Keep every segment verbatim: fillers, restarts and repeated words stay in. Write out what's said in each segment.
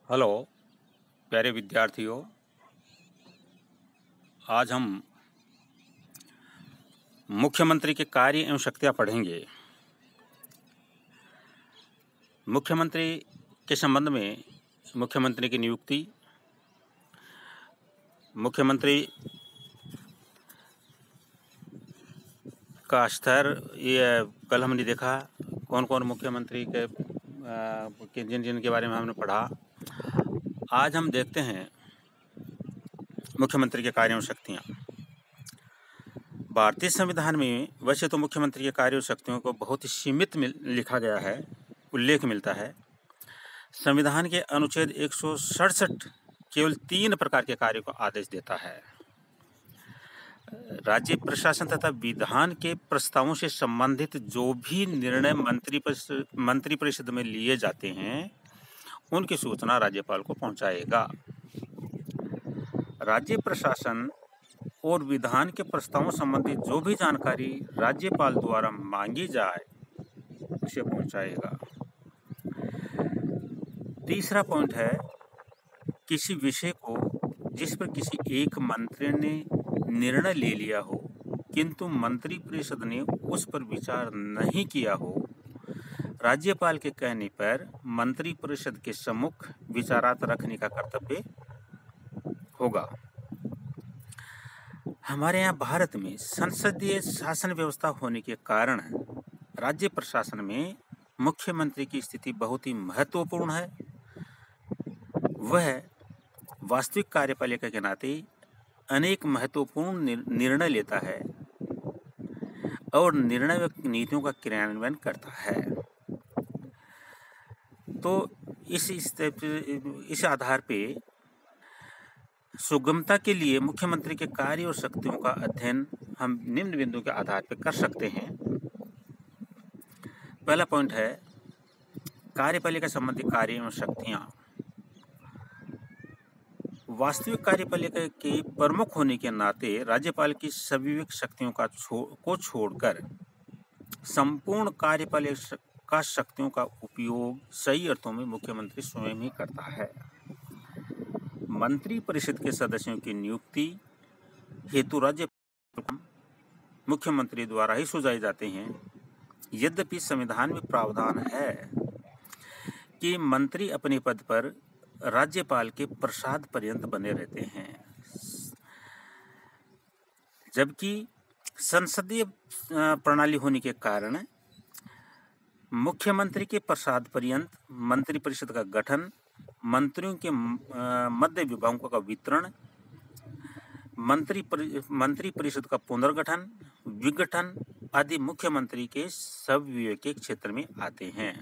Hello प्यारे विद्यार्थियों, आज हम मुख्यमंत्री के कार्य एवं शक्तियाँ पढ़ेंगे। मुख्यमंत्री के संबंध में मुख्यमंत्री की नियुक्ति, मुख्यमंत्री का स्तर, ये कल हमने देखा कौन कौन मुख्यमंत्री के आ, जिन जिन के बारे में हमने पढ़ा। आज हम देखते हैं मुख्यमंत्री के कार्य एवं शक्तियाँ। भारतीय संविधान में वैसे तो मुख्यमंत्री के कार्य और शक्तियों को बहुत ही सीमित लिखा गया है, उल्लेख मिलता है। संविधान के अनुच्छेद एक सौ सड़सठ केवल तीन प्रकार के कार्यों को आदेश देता है। राज्य प्रशासन तथा विधान के प्रस्तावों से संबंधित जो भी निर्णय मंत्री मंत्री परिषद में लिए जाते हैं, उनकी सूचना राज्यपाल को पहुंचाएगा। राज्य प्रशासन और विधान के प्रस्तावों संबंधी जो भी जानकारी राज्यपाल द्वारा मांगी जाए उसे पहुंचाएगा। तीसरा पॉइंट है, किसी विषय को जिस पर किसी एक मंत्री ने निर्णय ले लिया हो किंतु मंत्री परिषद ने उस पर विचार नहीं किया हो, राज्यपाल के कहने पर मंत्री परिषद के सम्मुख विचारार्थ रखने का कर्तव्य होगा। हमारे यहाँ भारत में संसदीय शासन व्यवस्था होने के कारण राज्य प्रशासन में मुख्यमंत्री की स्थिति बहुत ही महत्वपूर्ण है। वह वास्तविक कार्यपालिका के नाते अनेक महत्वपूर्ण निर्णय लेता है और निर्णय व नीतियों का क्रियान्वयन करता है। तो इस इस आधार पे सुगमता के लिए मुख्यमंत्री के कार्य और शक्तियों का अध्ययन हम निम्न बिंदु के आधार पर कर सकते हैं। पहला पॉइंट है, कार्यपालिका संबंधी कार्य एवं शक्तियां। वास्तविक कार्यपालिका के प्रमुख होने के नाते राज्यपाल की सविवेक शक्तियों का छो, को छोड़कर संपूर्ण कार्यपालिका शक्तियों का उपयोग सही अर्थों में मुख्यमंत्री स्वयं ही करता है। मंत्री परिषद के सदस्यों की नियुक्ति हेतु राज्य मुख्यमंत्री द्वारा ही सुझाए जाते हैं। यद्यपि संविधान में प्रावधान है कि मंत्री अपने पद पर राज्यपाल के प्रसाद पर्यंत बने रहते हैं, जबकि संसदीय प्रणाली होने के कारण मुख्यमंत्री के प्रसाद पर्यंत मंत्री परिषद का गठन, मंत्रियों के मध्य विभागों का वितरण, मंत्री परि, मंत्री परिषद का पुनर्गठन, विघटन आदि मुख्यमंत्री के सविवेक के क्षेत्र में आते हैं।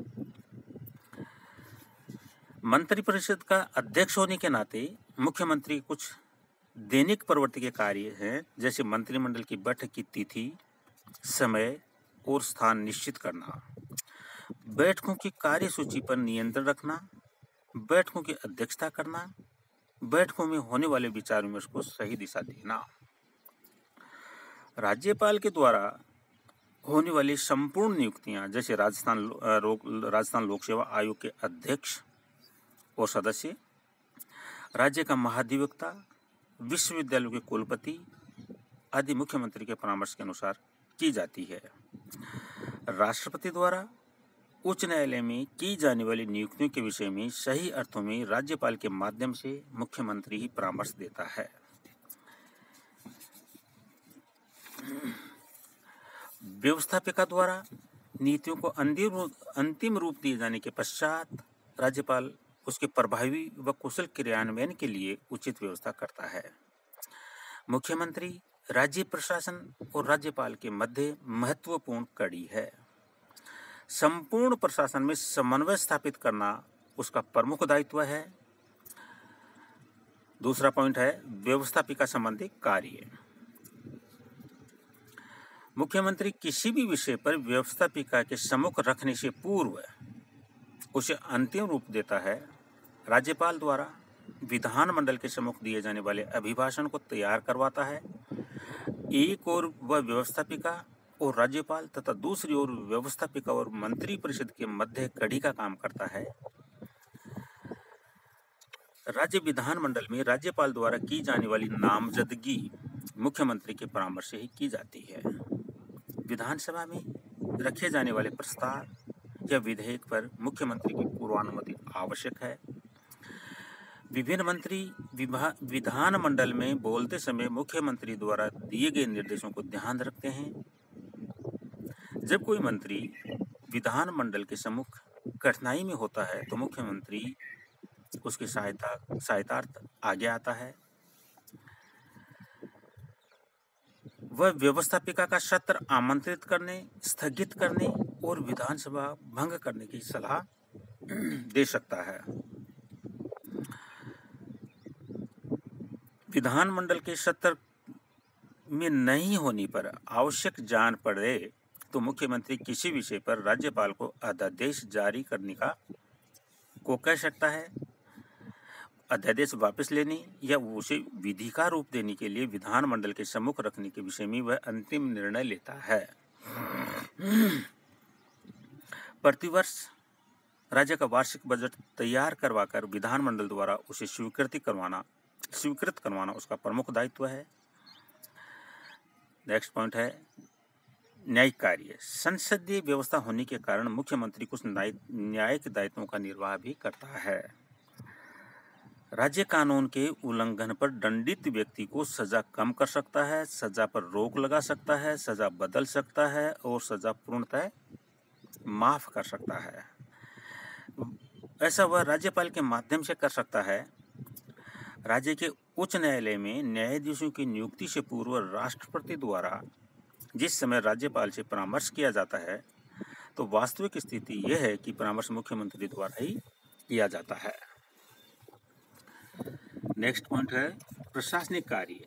मंत्री परिषद का अध्यक्ष होने के नाते मुख्यमंत्री कुछ दैनिक प्रवृत्ति के कार्य हैं, जैसे मंत्रिमंडल की बैठक की तिथि, समय और स्थान निश्चित करना, बैठकों की कार्यसूची पर नियंत्रण रखना, बैठकों की अध्यक्षता करना, बैठकों में होने वाले विचार विमर्श को सही दिशा देना। राज्यपाल के द्वारा होने वाली संपूर्ण नियुक्तियां, जैसे राजस्थान लो, राजस्थान लोक सेवा आयोग के अध्यक्ष और सदस्य, राज्य का महाधिवक्ता, विश्वविद्यालयों के कुलपति आदि मुख्यमंत्री के परामर्श के अनुसार की जाती है। राष्ट्रपति द्वारा उच्च न्यायालय में की जाने वाली नियुक्तियों के विषय में सही अर्थों में राज्यपाल के माध्यम से मुख्यमंत्री ही परामर्श देता है। व्यवस्थापिका द्वारा नीतियों को अंतिम रूप दिए जाने के पश्चात राज्यपाल उसके प्रभावी व कुशल क्रियान्वयन के लिए उचित व्यवस्था करता है। मुख्यमंत्री राज्य प्रशासन और राज्यपाल के मध्य महत्वपूर्ण कड़ी है। संपूर्ण प्रशासन में समन्वय स्थापित करना उसका प्रमुख दायित्व है। दूसरा पॉइंट है, व्यवस्थापिका संबंधी कार्य। मुख्यमंत्री किसी भी विषय पर व्यवस्थापिका के सम्मुख रखने से पूर्व उसे अंतिम रूप देता है। राज्यपाल द्वारा विधानमंडल के सम्मुख दिए जाने वाले अभिभाषण को तैयार करवाता है। एक और वह व्यवस्थापिका और राज्यपाल तथा दूसरी ओर व्यवस्थापिका और मंत्री परिषद के मध्य कड़ी का काम करता है। राज्य विधानमंडल में राज्यपाल द्वारा की जाने वाली नामजदगी मुख्यमंत्री के परामर्श से ही की जाती है। विधानसभा में रखे जाने वाले प्रस्ताव या विधेयक पर मुख्यमंत्री की पूर्वानुमति आवश्यक है। विभिन्न मंत्री विधानमंडल में बोलते समय मुख्यमंत्री द्वारा दिए गए निर्देशों को ध्यान रखते हैं। जब कोई मंत्री विधानमंडल के सम्मुख कठिनाई में होता है तो मुख्यमंत्री उसकी सहायता सहायतार्थ आगे आता है। वह व्यवस्थापिका का सत्र आमंत्रित करने, स्थगित करने और विधानसभा भंग करने की सलाह दे सकता है। विधानमंडल के सत्र में नहीं होने पर आवश्यक जान पड़े तो मुख्यमंत्री किसी विषय पर राज्यपाल को अध्यादेश जारी करने का को कह सकता है। अध्यादेश वापस लेने या उसे विधि का रूप देने के लिए विधानमंडल के सम्मुख रखने के विषय में वह अंतिम निर्णय लेता है। प्रतिवर्ष राज्य का वार्षिक बजट तैयार करवाकर विधानमंडल द्वारा उसे स्वीकृति करवाना स्वीकृत करवाना उसका प्रमुख दायित्व है। नेक्स्ट पॉइंट है न्यायिक कार्य। संसदीय व्यवस्था होने के कारण मुख्यमंत्री कुछ न्यायिक दायित्वों का निर्वाह भी करता है। राज्य कानून के उल्लंघन पर दंडित व्यक्ति को सजा कम कर सकता है, सजा पर रोक लगा सकता है, सजा बदल सकता है और सजा पूर्णतः माफ कर सकता है। ऐसा वह राज्यपाल के माध्यम से कर सकता है। राज्य के उच्च न्यायालय में न्यायाधीशों की नियुक्ति से पूर्व राष्ट्रपति द्वारा जिस समय राज्यपाल से परामर्श किया जाता है तो वास्तविक स्थिति यह है कि परामर्श मुख्यमंत्री द्वारा ही किया जाता है। नेक्स्ट पॉइंट है प्रशासनिक कार्य।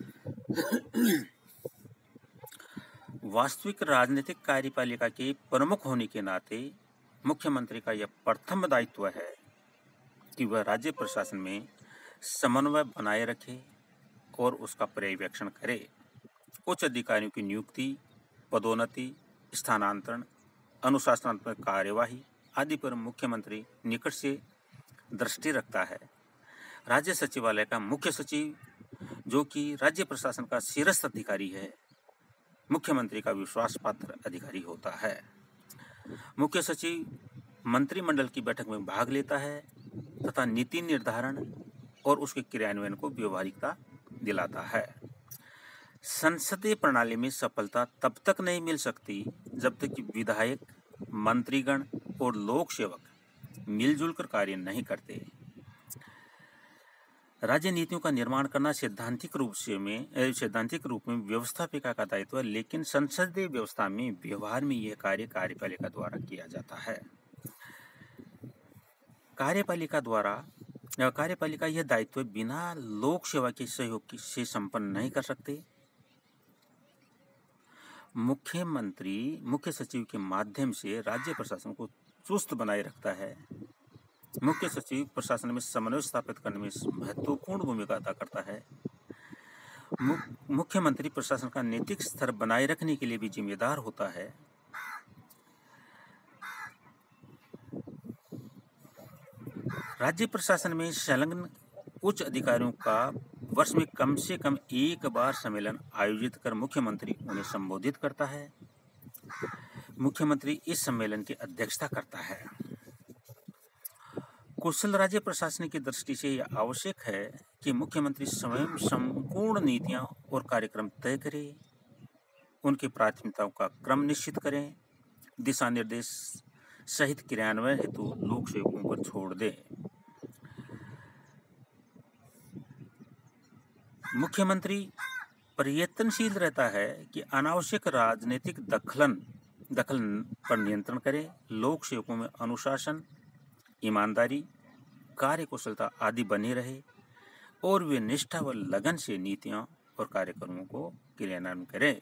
वास्तविक राजनीतिक कार्यपालिका के प्रमुख होने के नाते मुख्यमंत्री का यह प्रथम दायित्व है कि वह राज्य प्रशासन में समन्वय बनाए रखे और उसका पर्यवेक्षण करे। उच्च अधिकारियों की नियुक्ति, पदोन्नति, स्थानांतरण, अनुशासनात्मक कार्यवाही आदि पर मुख्यमंत्री निकट से दृष्टि रखता है। राज्य सचिवालय का मुख्य सचिव, जो कि राज्य प्रशासन का शीर्ष अधिकारी है, मुख्यमंत्री का विश्वास पात्र अधिकारी होता है। मुख्य सचिव मंत्रिमंडल की बैठक में भाग लेता है तथा नीति निर्धारण और उसके क्रियान्वयन को व्यवहारिकता दिलाता है। संसदीय प्रणाली में सफलता तब तक नहीं मिल सकती जब तक कि विधायक, मंत्रीगण और लोक सेवक मिलजुल कर कार्य नहीं करते। राज्य नीतियों का निर्माण करना सैद्धांतिक रूप से में सैद्धांतिक रूप में व्यवस्थापिका का दायित्व है, लेकिन संसदीय व्यवस्था में व्यवहार में यह कार्य कार्यपालिका द्वारा किया जाता है। कार्यपालिका द्वारा कार्यपालिका यह दायित्व बिना लोक सेवा के सहयोग से संपन्न नहीं कर सकते। मुख्यमंत्री मुख्य सचिव के माध्यम से राज्य प्रशासन को चुस्त बनाए रखता है। मुख्य सचिव प्रशासन में समन्वय स्थापित करने में महत्वपूर्ण भूमिका अदा करता है। मुख्यमंत्री प्रशासन का नैतिक स्तर बनाए रखने के लिए भी जिम्मेदार होता है। राज्य प्रशासन में संलग्न उच्च अधिकारियों का वर्ष में कम से कम एक बार सम्मेलन आयोजित कर मुख्यमंत्री उन्हें संबोधित करता है। मुख्यमंत्री इस सम्मेलन की अध्यक्षता करता है। कुशल राज्य प्रशासन की दृष्टि से यह आवश्यक है कि मुख्यमंत्री स्वयं संपूर्ण नीतियां और कार्यक्रम तय करें, उनकी प्राथमिकताओं का क्रम निश्चित करें, दिशा निर्देश सहित क्रियान्वयन हेतु लोक सेवकों पर छोड़ दें। मुख्यमंत्री प्रयत्नशील रहता है कि अनावश्यक राजनीतिक दखलन दखल पर नियंत्रण करे, लोक सेवकों में अनुशासन, ईमानदारी, कार्यकुशलता आदि बनी रहे और वे निष्ठा व लगन से नीतियां और कार्यक्रमों को क्रियान्वयन करें।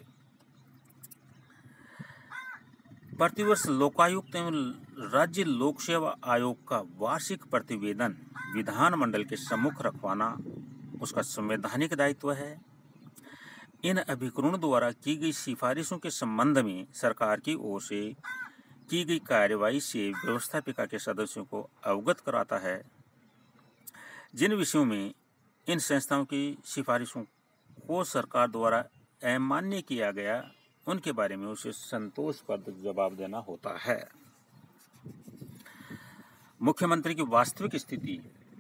प्रतिवर्ष लोकायुक्त एवं राज्य लोक सेवा आयोग का वार्षिक प्रतिवेदन विधानमंडल के सम्मुख रखवाना उसका संवैधानिक दायित्व है। इन अभिकरणों द्वारा की गई सिफारिशों के संबंध में सरकार की ओर से की गई कार्यवाही से व्यवस्थापिका के सदस्यों को अवगत कराता है। जिन विषयों में इन संस्थाओं की सिफारिशों को सरकार द्वारा अमान्य किया गया, उनके बारे में उसे संतोषप्रद जवाब देना होता है। मुख्यमंत्री की वास्तविक स्थिति।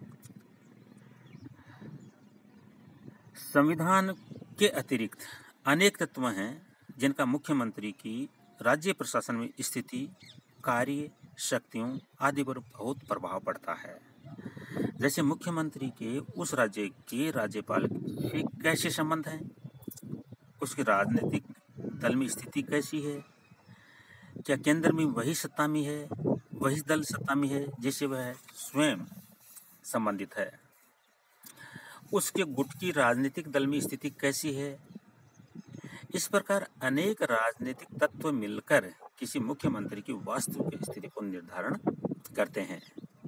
संविधान के अतिरिक्त अनेक तत्व हैं जिनका मुख्यमंत्री की राज्य प्रशासन में स्थिति, कार्य, शक्तियों आदि पर बहुत प्रभाव पड़ता है। जैसे मुख्यमंत्री के उस राज्य के राज्यपाल से कैसे संबंध हैं, उसकी राजनीतिक दल में स्थिति कैसी है, क्या केंद्र में वही सत्ता में है, वही दल सत्ता में है जिससे वह स्वयं संबंधित है, उसके गुट की राजनीतिक दल में स्थिति कैसी है। इस प्रकार अनेक राजनीतिक तत्व मिलकर किसी मुख्यमंत्री की वास्तविक स्थिति को निर्धारण करते हैं।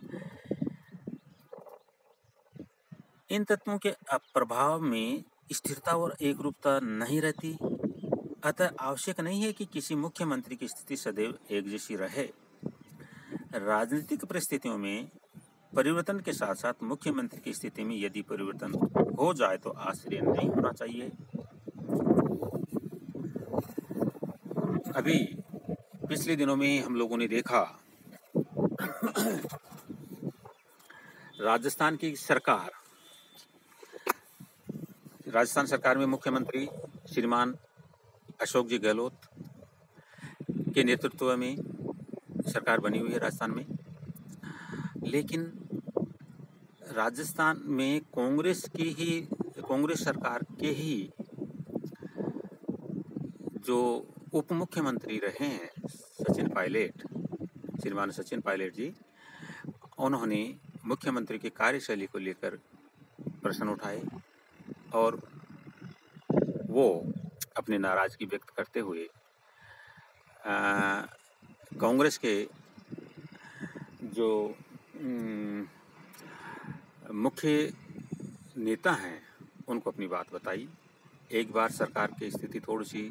इन तत्वों के प्रभाव में स्थिरता और एकरूपता नहीं रहती, अतः आवश्यक नहीं है कि किसी मुख्यमंत्री की स्थिति सदैव एक जैसी रहे। राजनीतिक परिस्थितियों में परिवर्तन के साथ साथ मुख्यमंत्री की स्थिति में यदि परिवर्तन हो जाए तो आश्चर्य नहीं होना चाहिए। अभी पिछले दिनों में हम लोगों ने देखा राजस्थान की सरकार राजस्थान सरकार में मुख्यमंत्री श्रीमान अशोक जी गहलोत के नेतृत्व में सरकार बनी हुई है राजस्थान में। लेकिन राजस्थान में कांग्रेस की ही कांग्रेस सरकार के ही जो उप मुख्यमंत्री रहे हैं सचिन पायलट, श्रीमान सचिन पायलट जी, उन्होंने मुख्यमंत्री की कार्यशैली को लेकर प्रश्न उठाए और वो अपनी नाराजगी व्यक्त करते हुए कांग्रेस के जो मुख्य नेता हैं उनको अपनी बात बताई। एक बार सरकार की स्थिति थोड़ी सी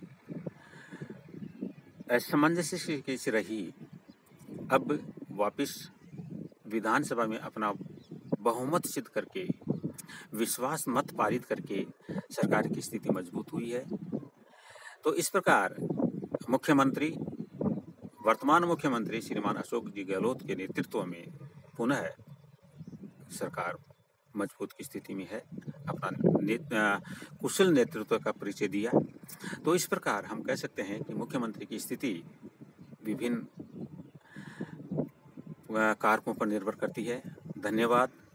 असमंजस्य की रही, अब वापस विधानसभा में अपना बहुमत सिद्ध करके विश्वास मत पारित करके सरकार की स्थिति मजबूत हुई है। तो इस प्रकार मुख्यमंत्री वर्तमान मुख्यमंत्री श्रीमान अशोक जी गहलोत के नेतृत्व में पुनः सरकार मजबूत की स्थिति में है, अपना नेत, कुशल नेतृत्व का परिचय दिया। तो इस प्रकार हम कह सकते हैं कि मुख्यमंत्री की स्थिति विभिन्न कारकों पर निर्भर करती है। धन्यवाद।